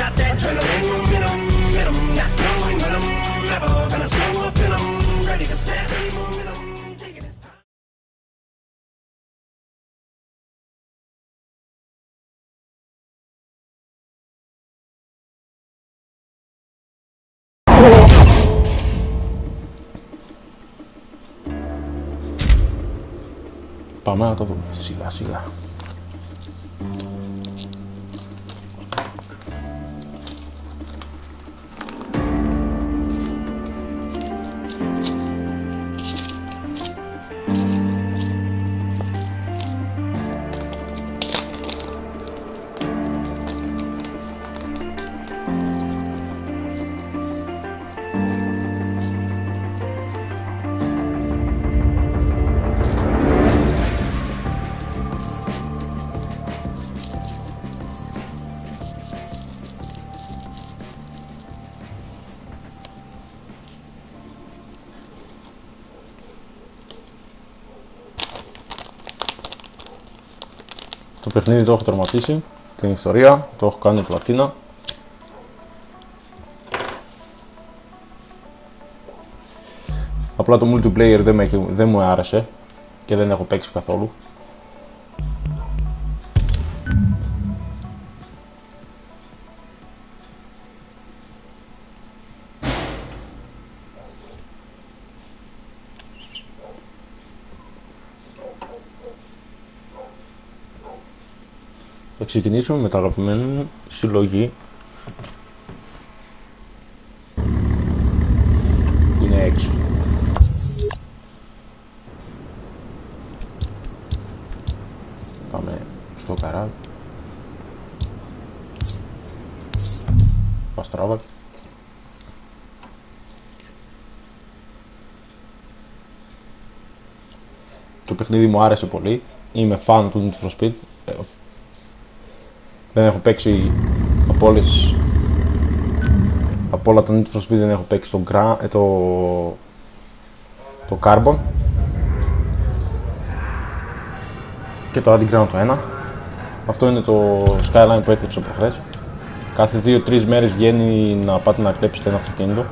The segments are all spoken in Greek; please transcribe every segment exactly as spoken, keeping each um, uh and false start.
got that adrenaline momentum, momentum, not going but I'm never gonna slow up and I'm ready to snap any momentum, taking this time. Πάμε να το δούμε σιγά σιγά. Το παιχνίδι το έχω τερματίσει, την ιστορία, το έχω κάνει πλατίνα. Απλά το multiplayer δεν, με, δεν μου άρεσε και δεν έχω παίξει καθόλου. Θα ξεκινήσουμε με τα αγαπημένα μου συλλογή. Είναι έξω. Πάμε στο καράβι. Παστράβα. Το παιχνίδι μου άρεσε πολύ. Είμαι fan του Need for Speed. Δεν έχω παίξει από όλες, από όλα τα Need for Speed δεν έχω παίξει το, Gra, ε, το, το Carbon και το Underground το ένα. Αυτό είναι το Skyline που έκλειψε προχθές. Κάθε δύο τρεις μέρες βγαίνει να πάτε να κλέψετε ένα αυτοκίνητο.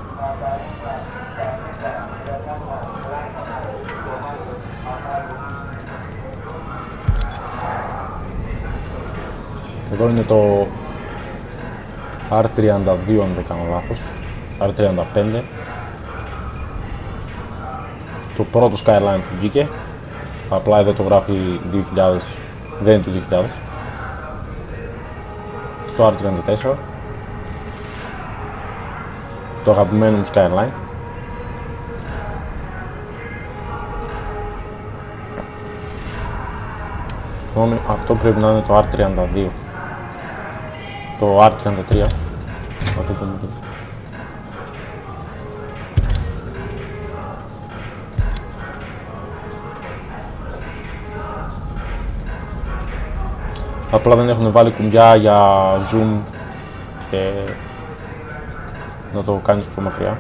Εδώ είναι το αρ τριάντα δύο αν δεν κάνω λάθος, αρ τριάντα πέντε. Το πρώτο Skyline που βγήκε, απλά εδώ το γράφει δύο χιλιάδες, δεν είναι το δύο χιλιάδες. Το αρ τριάντα τέσσερα, το αγαπημένο μου Skyline. Αυτό πρέπει να είναι το αρ τριάντα δύο. Το αρ τριάντα τρία. Αυτό το μου πει. Απλά δεν έχουν βάλει κουμπιά για zoom και να το κάνεις πιο μακριά.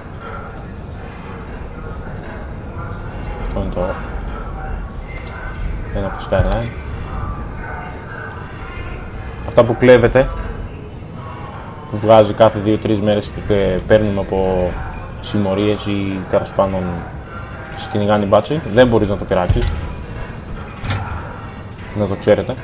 Αυτό είναι το ένα από το Skyline. Αυτά που κλέβετε, που βγάζει κάθε δύο τρεις μέρες και παίρνουμε από συμμορίες ή τέλος πάντων σε κυνηγάνει μπάτσι, δεν μπορείς να το πειράξεις, να το ξέρετε.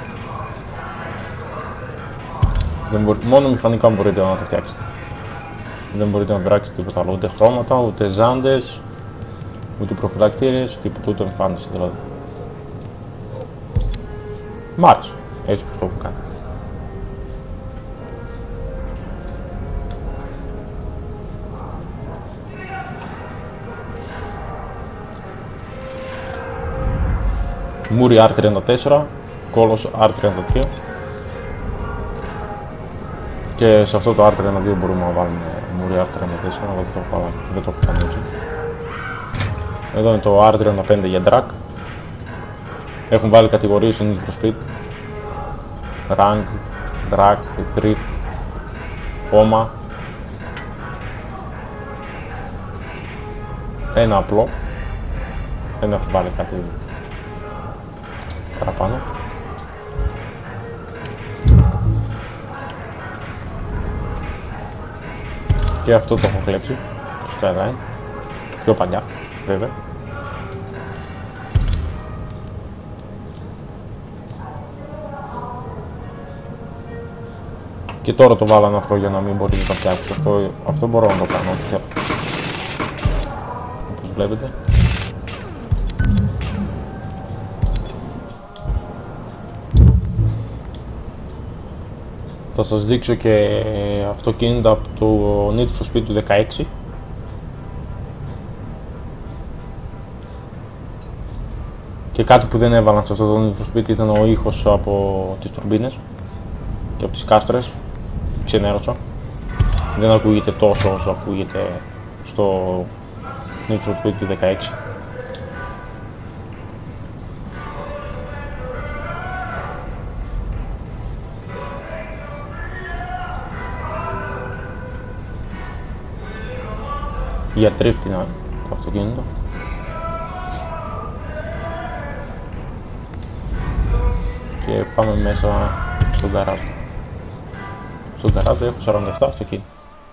Δεν μπορεί, μόνο μηχανικά μπορείτε να το φτιάξετε. Δεν μπορείτε να πειράξετε τίποτα άλλο, ούτε χρώματα, ούτε ζάντες, ούτε προφυλακτήρες, τίποτα, ούτε εμφάνιση δηλαδή. Μ' άρεσε, έτσι αυτό που κάνει. Μούρι αρ τριάντα τέσσερα, κόλος αρ τριάντα τρία και σε αυτό το αρ τριάντα δύο μπορούμε να βάλουμε μούρι αρ τριάντα τέσσερα, αλλά δεν το έχω, δεν το έχω κάνει έτσι. Εδώ είναι το αρ τριάντα πέντε για drag. Έχουν βάλει κατηγορίες στο Need for Speed, rank, drag, retreat, κόμμα. Ένα απλό, δεν έχω βάλει κάτι παραπάνω. Και αυτό το έχω κλέψει στο Skyline. Πιο παλιά, βέβαια. Και τώρα το βάλανε αυτό για να μην μπορεί να τα φτιάξει. Αυτό, αυτό μπορώ να το κάνω. Όπως βλέπετε. Θα σας δείξω και αυτοκίνητα από το Need for Speed του δεκαέξι. Και κάτι που δεν έβαλαν σε αυτό το Need for Speed ήταν ο ήχος από τις τουρμπίνες και από τις κάστρες. Ξενέρωσα. Δεν ακούγεται τόσο όσο ακούγεται στο Need for Speed του δεκαέξι. Για τρίφτη είναι το αυτοκίνητο. Και πάμε μέσα στον γκαράζ. Στον γκαράζ έχω σαράντα επτά αυτοκίνητα.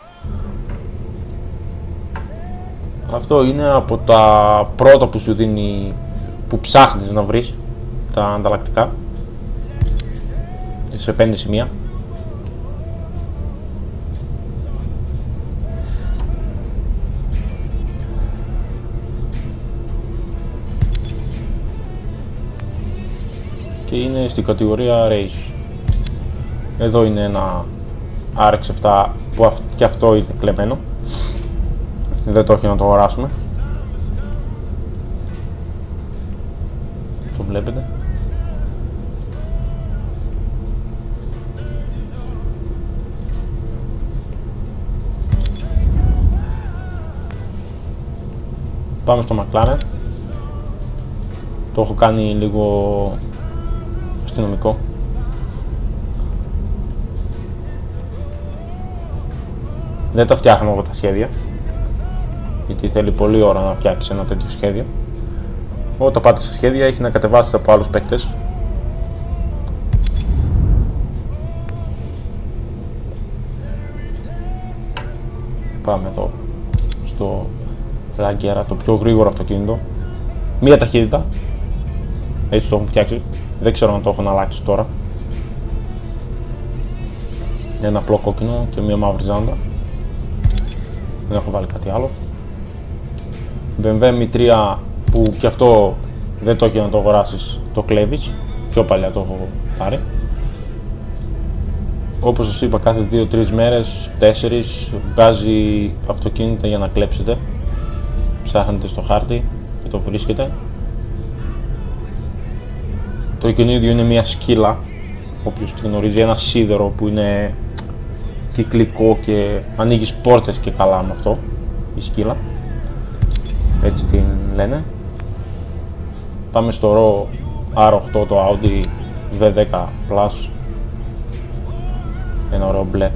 Αυτό είναι από τα πρώτα που σου δίνει, που ψάχνεις να βρεις τα ανταλλακτικά σε πέντε σημεία. Και είναι στην κατηγορία Race. Εδώ είναι ένα αρ εξ επτά που και αυτό είναι κλεμμένο. Δεν το έχει να το αγοράσουμε. Το βλέπετε. Πάμε στο McLaren. Το έχω κάνει λίγο αστυνομικό. Δεν τα φτιάχνω εγώ τα σχέδια, γιατί θέλει πολλή ώρα να φτιάξει ένα τέτοιο σχέδιο. Όταν πάτε σε σχέδια έχει να κατεβάσετε από άλλους παίκτες. Πάμε εδώ στο Laguera, το πιο γρήγορο αυτοκίνητο. Μία ταχύτητα. Έτσι το έχουν φτιάξει. Δεν ξέρω αν το έχουν αλλάξει τώρα. Ένα απλό κόκκινο και μία μαύρη ζάντα. Δεν έχω βάλει κάτι άλλο. μπι εμ ντάμπλιου εμ τρία που και αυτό δεν το έχει να το αγοράσεις, το κλέβεις. Πιο παλιά το έχω πάρει. Όπως σας είπα, κάθε δύο τρεις μέρες, τέσσερις βγάζει αυτοκίνητα για να κλέψετε. Ψάχνετε στο χάρτη και το βρίσκετε. Το εικονίδιο είναι μια σκύλα, όποιος τη γνωρίζει, ένα σίδερο που είναι κυκλικό και ανοίγεις πόρτες και καλά με αυτό, η σκύλα. Έτσι την λένε. Πάμε στο αρ οκτώ, το Audi βι δέκα Plus. Ένα ωραίο μπλε.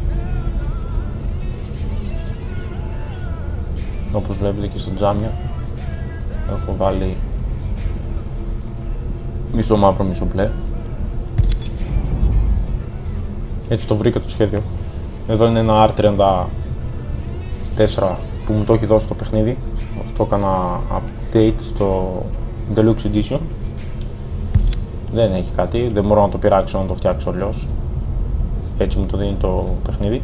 Όπως βλέπετε και στο τζάμια έχω βάλει μισό μαύρο, μισό μπλε. Έτσι το βρήκα το σχέδιο. Εδώ είναι ένα αρ τριάντα τέσσερα που μου το έχει δώσει το παιχνίδι. Αυτό έκανα update στο Deluxe Edition. Δεν έχει κάτι, δεν μπορώ να το πειράξω να το φτιάξω αλλιώς. Έτσι μου το δίνει το παιχνίδι.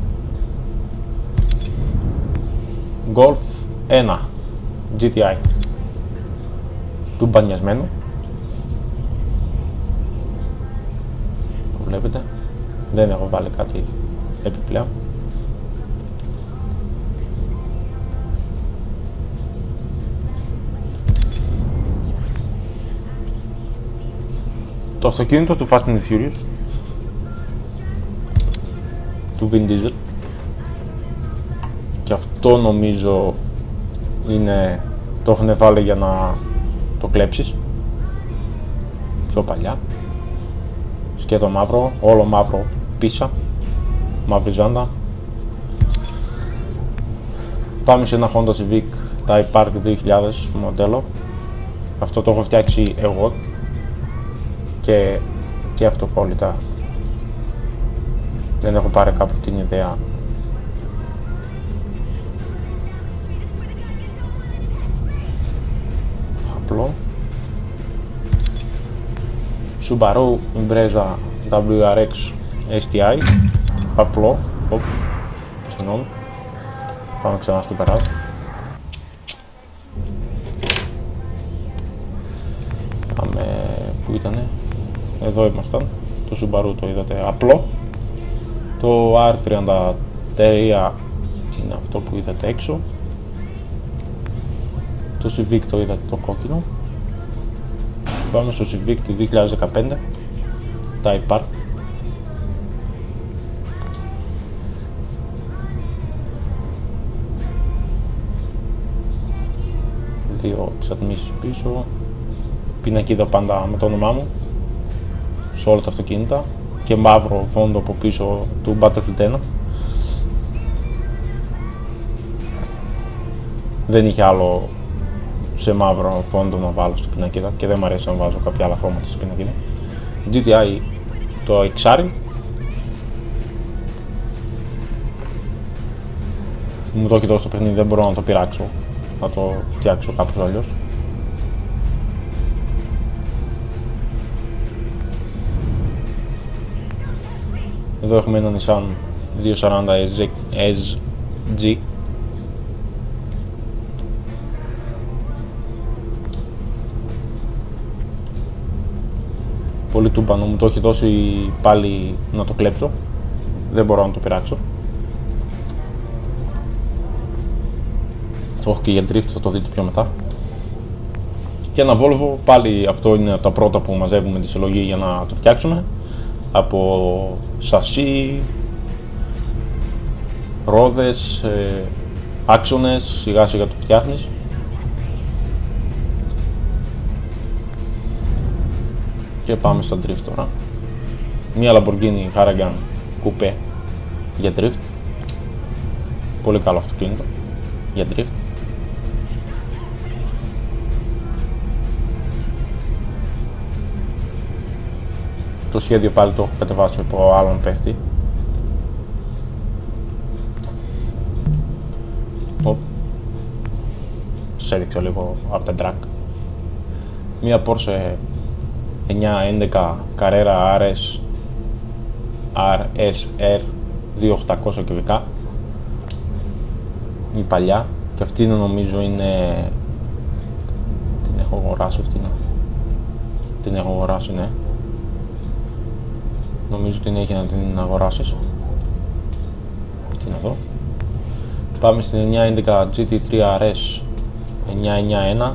Golf ένα τζι τι άι του μπανιασμένου. Το βλέπετε. Δεν έχω βάλει κάτι επιπλέον. Το αυτοκίνητο του Fast and Furious του Vin Diesel, και αυτό νομίζω είναι, το έχουν βάλει για να το κλέψεις. Πιο παλιά, σκέτο μαύρο, όλο μαύρο πίσα, μαύρη ζάντα. Πάμε σε ένα Honda Civic Type R δύο χιλιάδες μοντέλο. Αυτό το έχω φτιάξει εγώ και, και αυτοκόλλητα. Δεν έχω πάρει κάπου την ιδέα απλό. Subaru Impreza ντάμπλιου αρ εξ ες τι άι, απλό. Οπ, συγγνώμη. Πάμε ξανά στο περάζ. Πάμε, πού ήτανε, εδώ ήμασταν. Το Subaru το είδατε απλό. Το αρ τριάντα τρία είναι αυτό που είδατε έξω. Το Civic το είδατε το κόκκινο. Πάμε στο Civic του δύο χιλιάδες δεκαπέντε Type R. Δύο εξατμίσεις πίσω. Πινακίδα πάντα με το όνομά μου σε όλα τα αυτοκίνητα και μαύρο φόντο από πίσω του Battlefield ένα. Δεν είχε άλλο σε μαύρο φόντο να βάλω στην πινακίδα και δεν μου αρέσει να βάζω κάποια άλλα χρώματα στην πινακίδα. τζι τι άι το εξάρι. Μου το έχει δώσει το παιχνίδι, δεν μπορώ να το πειράξω, να το φτιάξω κάπως αλλιώς. Εδώ έχουμε ένα Nissan διακόσια σαράντα ες τζι. Πολύ τούμπανο, μου το έχει δώσει πάλι να το κλέψω. Δεν μπορώ να το πειράξω. Το έχω και για drift, θα το δείτε πιο μετά. Και ένα Volvo, πάλι αυτό είναι τα πρώτα που μαζεύουμε τη συλλογή για να το φτιάξουμε. Από σασί, ρόδες, ε, άξονες, σιγά σιγά το φτιάχνεις. Και πάμε στα drift τώρα. Μία Lamborghini Huracan Coupe για drift. Πολύ καλό αυτοκίνητο για drift. Το σχέδιο πάλι το έχω κατεβάσει από άλλον παίχτη. Οπ. Σας έδειξα λίγο από τα track. Μία Porsche εννιακόσια έντεκα Carrera αρ ες αρ ες αρ δύο χιλιάδες οκτακόσια κυβικά. Η παλιά και αυτή νομίζω είναι, την έχω αγοράσει αυτή, ναι. Την έχω αγοράσει, ναι. Νομίζω την έχει να την αγοράσεις. Τι είναι εδώ. Πάμε στην εννιακόσια έντεκα τζι τι θρι αρ ες εννιακόσια ενενήντα ένα.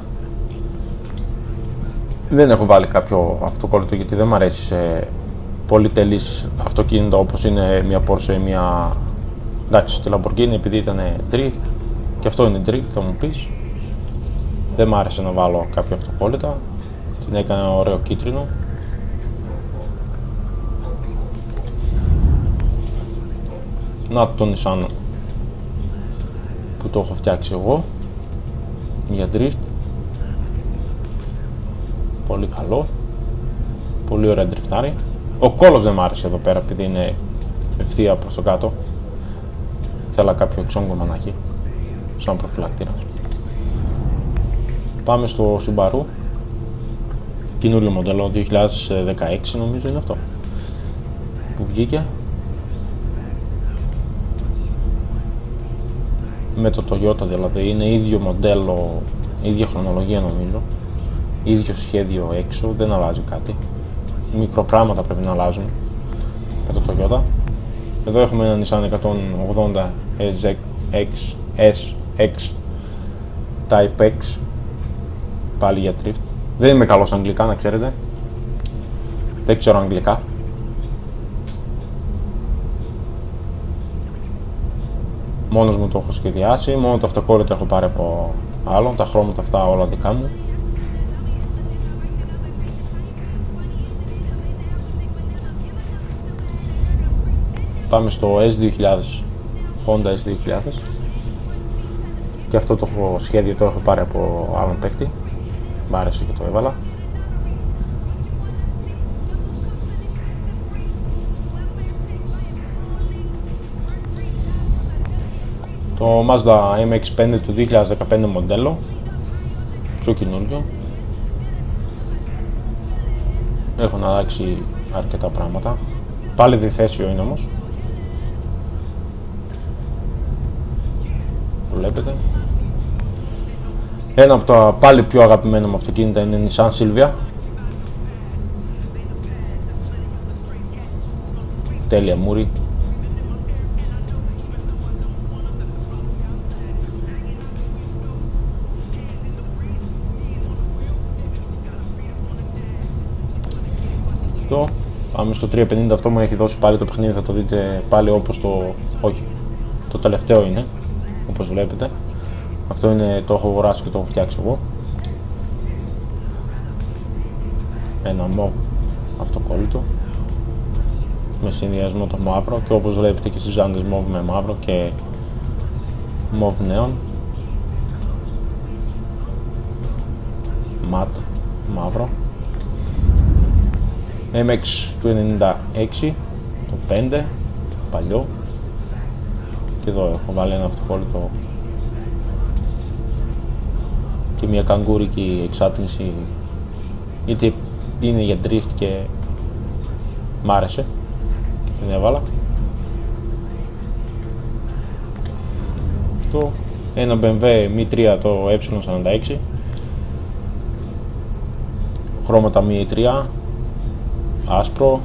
Δεν έχω βάλει κάποιο αυτοκόλλητο γιατί δεν μου αρέσει σε πολυτελείς αυτοκίνητα όπως είναι μια Porsche, μια... Εντάξει, τη Lamborghini επειδή ήταν drift και αυτό είναι drift θα μου πεις. Δεν μου άρεσε να βάλω κάποια αυτοκόλλητα. Την έκανα ωραίο κίτρινο. Να το Nissan που το έχω φτιάξει εγώ για drift. Πολύ καλό. Πολύ ωραία ντριφτάρι. Ο κόλλος δεν μ' άρεσε εδώ πέρα επειδή είναι ευθεία προς το κάτω. Θέλω κάποιο εξόγκωμα να έχει σαν προφυλακτήρα. Πάμε στο Subaru. Καινούριο μοντέλο δύο χιλιάδες δεκαέξι νομίζω είναι αυτό που βγήκε. Με το Toyota δηλαδή, είναι ίδιο μοντέλο, ίδια χρονολογία νομίζω. Ίδιο σχέδιο έξω, δεν αλλάζει κάτι. Μικροπράγματα πρέπει να αλλάζουν με το Toyota. Εδώ έχουμε ένα Nissan εκατόν ογδόντα ες εξ Type X, πάλι για drift. Δεν είμαι καλός αγγλικά να ξέρετε. Δεν ξέρω αγγλικά. Μόνος μου το έχω σχεδιάσει, μόνο το αυτοκόλλητο έχω πάρει από άλλον, τα χρώματα αυτά όλα δικά μου. Πάμε στο ες δύο χιλιάδες, Honda ες δύο χιλιάδες και αυτό το έχω σχέδιο το έχω πάρει από άλλον παίκτη, μ' άρεσε και το έβαλα. Το Mazda εμ εξ πέντε του δύο χιλιάδες δεκαπέντε μοντέλο, πιο καινούριο, Έχουν αλλάξει αρκετά πράγματα. Πάλι διθέσιο είναι όμως. Βλέπετε. Ένα από τα πάλι πιο αγαπημένα μου αυτοκίνητα είναι η Nissan Silvia. Τέλεια μούρη. Αυτό. Πάμε στο τριακόσια πενήντα, αυτό μου έχει δώσει πάλι το παιχνίδι, θα το δείτε πάλι όπως το... όχι, το τελευταίο είναι, όπως βλέπετε. Αυτό είναι, το έχω αγοράσει και το έχω φτιάξει εγώ. Ένα μοβ αυτοκόλλητο με συνδυασμό το μαύρο και όπως βλέπετε και στις ζάντες μοβ με μαύρο και μοβ νέων. Ματ μαύρο. εμ εξ του ενενήντα έξι, το πέντε, παλιό. Και εδώ έχω βάλει ένα αυτοκόλλητο και μια καγκούρικη εξάτμιση, γιατί είναι για drift και μ' άρεσε και την έβαλα. Αυτό, ένα μπι εμ ντάμπλιου εμ τρία, το ε σαράντα έξι, χρώματα εμ τρία, άσπρο.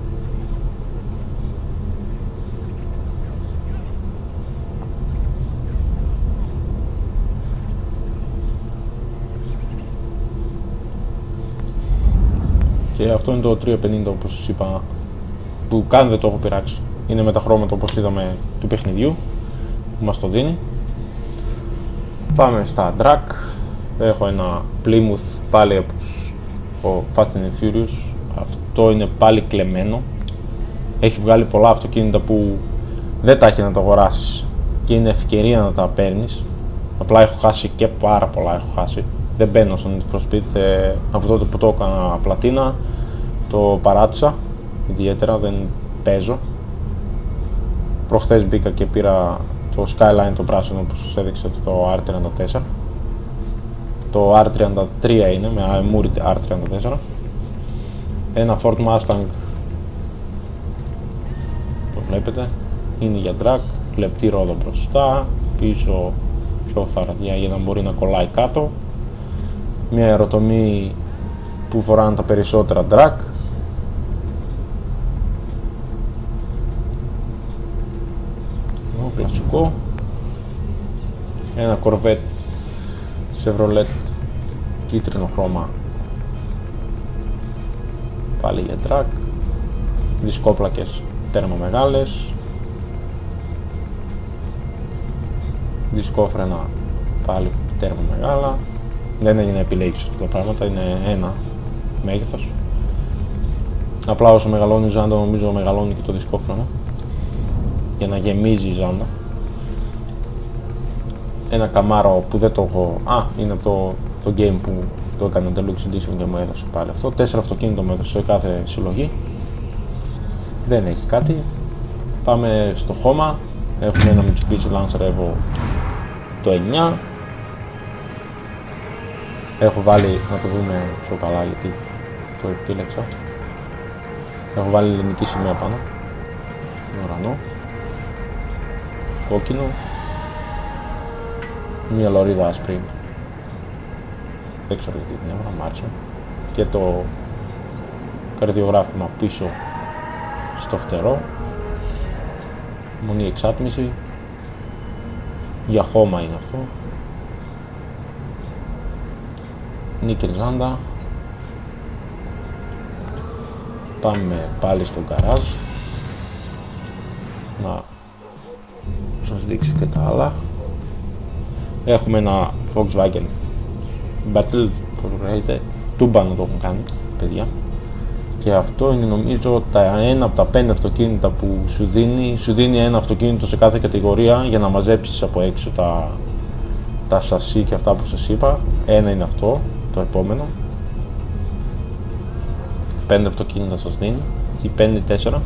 Και αυτό είναι το τριακόσια πενήντα, όπως σας είπα, που καν δεν το έχω πειράξει. Είναι με τα χρώματα όπως είδαμε του παιχνιδιού που μας το δίνει. Πάμε στα drag. Έχω ένα Plymouth πάλι όπως ο Fast and Furious. Αυτό είναι πάλι κλεμμένο. Έχει βγάλει πολλά αυτοκίνητα που δεν τα έχει να τα αγοράσεις και είναι ευκαιρία να τα παίρνεις. Απλά έχω χάσει και πάρα πολλά έχω χάσει. Δεν μπαίνω στο Need for Speed, ε, από τότε που το έκανα πλατίνα το παράτησα ιδιαίτερα, δεν παίζω. Προχθές μπήκα και πήρα το Skyline το πράσινο που σας έδειξα, το αρ τριάντα τέσσερα. Το αρ τριάντα τρία είναι με αμούρη αρ τριάντα τέσσερα. Ένα Ford Mustang, το βλέπετε, είναι για drag, λεπτή ρόδο μπροστά, πίσω πιο φαραδιά για να μπορεί να κολλάει κάτω. Μια αεροτομή που φοράνε τα περισσότερα drag. Το κλασικό. Ένα Corvette Chevrolet κίτρινο χρώμα, πάλι για drag. Δισκόπλακες τέρμα μεγάλες. Δισκόφρενα πάλι τέρμα μεγάλα. Δεν έγινε επιλέγεις αυτά τα πράγματα, είναι ένα μέγεθος. Απλά όσο μεγαλώνει η ζάντα, νομίζω μεγαλώνει και το δισκόφρενο για να γεμίζει η ζάντα. Ένα Camaro που δεν το έχω, α, είναι από το, το game που το έκανε Deluxe Edition και μου έδωσε πάλι αυτό. Τέσσερα αυτοκίνητο μου έδωσε σε κάθε συλλογή. Δεν έχει κάτι. Πάμε στο χώμα. Έχουμε ένα Mitsubishi Lancer Evo το εννιά. Έχω βάλει, να το δούμε πιο καλά γιατί το επίλεξα. Έχω βάλει ελληνική σημαία πάνω, ουρανό, κόκκινο, μια λωρίδα άσπρη, δεν ξέρω γιατί την έβαλα, μ' άρεσε, και το καρδιογράφημα πίσω στο φτερό, μονή εξάτμιση, για χώμα είναι αυτό. Νίκελ ζάντα. Πάμε πάλι στο γκαράζ να σας δείξω και τα άλλα. Έχουμε ένα Volkswagen Battle, πώς λέγεται, τούμπανο το έχουν κάνει παιδιά, και αυτό είναι νομίζω τα ένα από τα πέντε αυτοκίνητα που σου δίνει, σου δίνει ένα αυτοκίνητο σε κάθε κατηγορία για να μαζέψεις από έξω τα, τα σασί και αυτά που σας είπα. Ένα είναι αυτό, το επόμενο. Πέντε αυτοκίνητα σας δίνει, ή πέντε τέσσερα.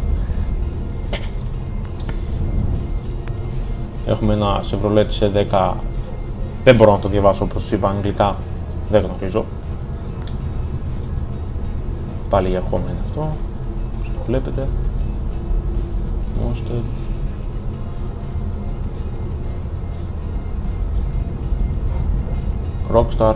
Έχουμε ένα Chevrolet σε δέκα, δεν μπορώ να το διαβάσω όπως είπα αγγλικά, δεν γνωρίζω. Πάλι για χώμα είναι αυτό, όπως το βλέπετε. Monster. Rockstar.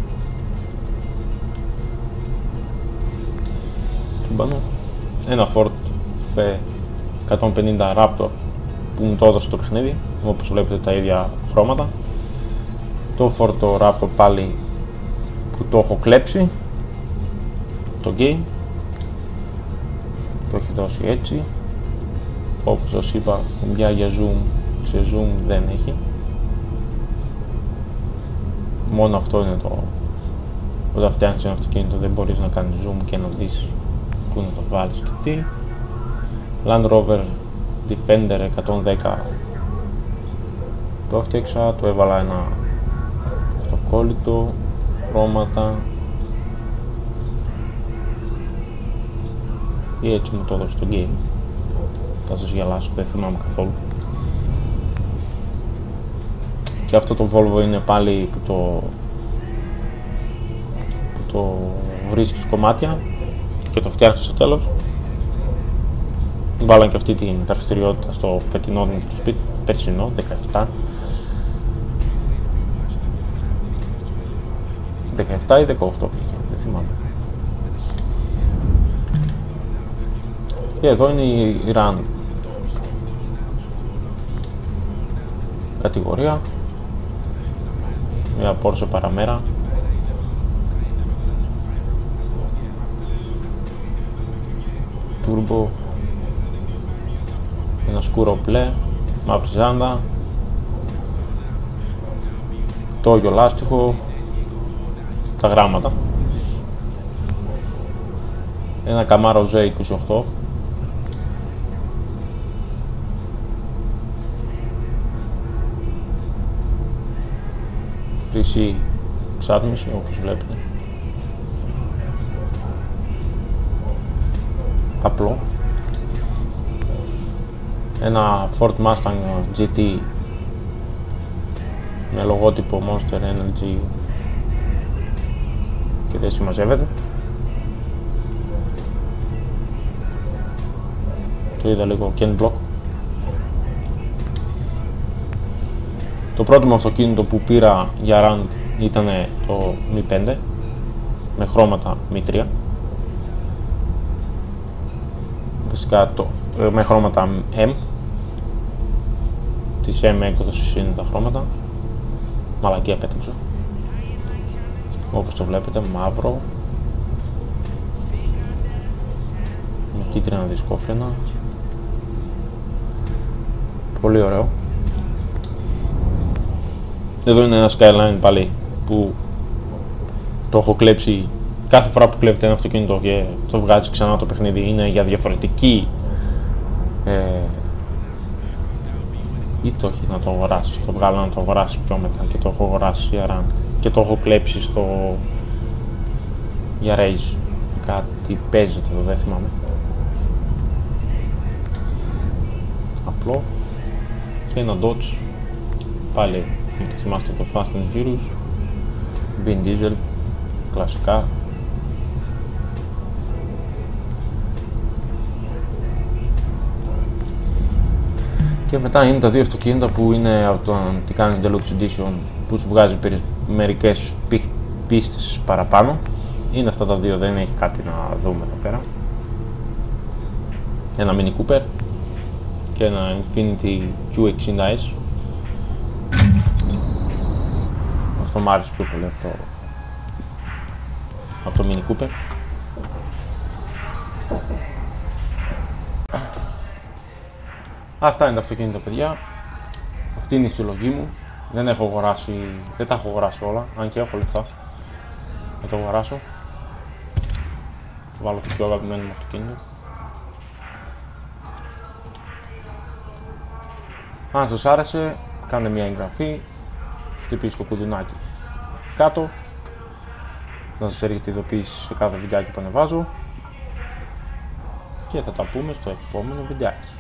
Τούμπανο. Ένα Ford F εκατόν πενήντα Raptor που μου το έδωσε το παιχνίδι, όπως βλέπετε τα ίδια χρώματα. Το Ford το Raptor πάλι που το έχω κλέψει, το game το έχει δώσει έτσι. Όπως σας είπα, κουμπιά για zoom, σε zoom δεν έχει. Μόνο αυτό είναι το... Όταν φτιάχνεις ένα αυτοκίνητο δεν μπορείς να κάνεις zoom και να δεις πού να το βάλεις και τι. Land Rover Defender εκατόν δέκα το έφτιαξα, το έβαλα ένα αυτοκόλλητο, χρώματα ή έτσι μου το έδωσε το game. Θα σας γελάσω, δεν θυμάμαι καθόλου. Και αυτό το Volvo είναι πάλι που το, που το βρίσκεις κομμάτια και το φτιάχνεις στο τέλος. Βάλαν και αυτή την δραστηριότητα στο φετινό μου στο σπίτι, περσινό, δεκαεπτά. δεκαεπτά ή δεκαοκτώ πήγε, δεν θυμάμαι. Και εδώ είναι η Run κατηγορία. Μια Porsche Panamera. Turbo. Ένα σκούρο μπλε, μαύρη ζάντα. Το όγιο λάστιχο. Τα γράμματα. Ένα Camaro ζέι είκοσι οκτώ. Χρυσή εξάτμιση όπως βλέπετε. Απλό. Ένα Ford Mustang τζι τι με λογότυπο Monster Energy και δεν συμμαζεύεται. Το είδα λίγο Ken Block. Το πρώτο μου αυτοκίνητο που πήρα για run ήταν το Μι πέντε με χρώματα Μι τρία. Φυσικά το, με χρώματα M. Της M έκδοσης είναι τα χρώματα. Μαλακία πέταξα. Όπως το βλέπετε, μαύρο με κίτρινα δισκόφρενα. Πολύ ωραίο. Εδώ είναι ένα Skyline πάλι που το έχω κλέψει. Κάθε φορά που κλέβετε ένα αυτοκίνητο και το βγάζει ξανά το παιχνίδι είναι για διαφορετική ε, ή το έχει να το αγοράσεις, το βγάλω να το αγοράσεις πιο μετά και το έχω αγοράσει για run και το έχω κλέψει στο για race. Κάτι παίζεται εδώ, δεν θυμάμαι. Απλό. Και ένα Dodge πάλι, μην το θυμάστε, το Fast and Furious, Vin Diesel, κλασικά. Και μετά είναι τα δύο αυτοκίνητα που είναι από το Tiguan Deluxe Edition που σου βγάζει μερικές πίστες παραπάνω. Είναι αυτά τα δύο, δεν έχει κάτι να δούμε εδώ πέρα. Ένα Mini Cooper και ένα Infiniti κιου εξήντα ες. Αυτό μου άρεσε πιο πολύ από το, από το Mini Cooper. Αυτά είναι τα αυτοκίνητα, παιδιά. Αυτή είναι η συλλογή μου. Δεν έχω αγοράσει, δεν τα έχω αγοράσει όλα, αν και έχω λεφτά να το αγοράσω. Θα βάλω το πιο αγαπημένο μου αυτοκίνητο. Αν σας άρεσε, κάντε μια εγγραφή, χτυπήστε το κουδουνάκι κάτω, να σας έρχεται ειδοποίηση σε κάθε βιντεάκι που ανεβάζω και θα τα πούμε στο επόμενο βιντεάκι.